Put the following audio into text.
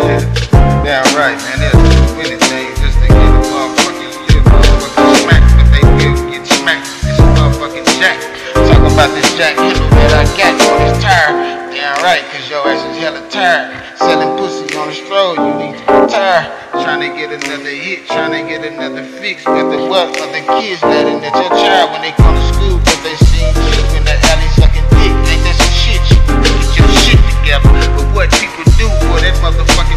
Damn right, man. They'll do anything just to get a motherfucking smack, but they will get smacked with this motherfucking jack. Talking about this jackhammer that I got on this tire. Damn right, cause your ass is hella tired. Selling pussy on the stroll, you need to retire. Trying to get another hit, trying to get another fix. But the what of the kids letting at your child when they come to school, cause they seen you in the alley sucking dick. Ain't that some shit? You get your shit together. But what people do for that motherfucking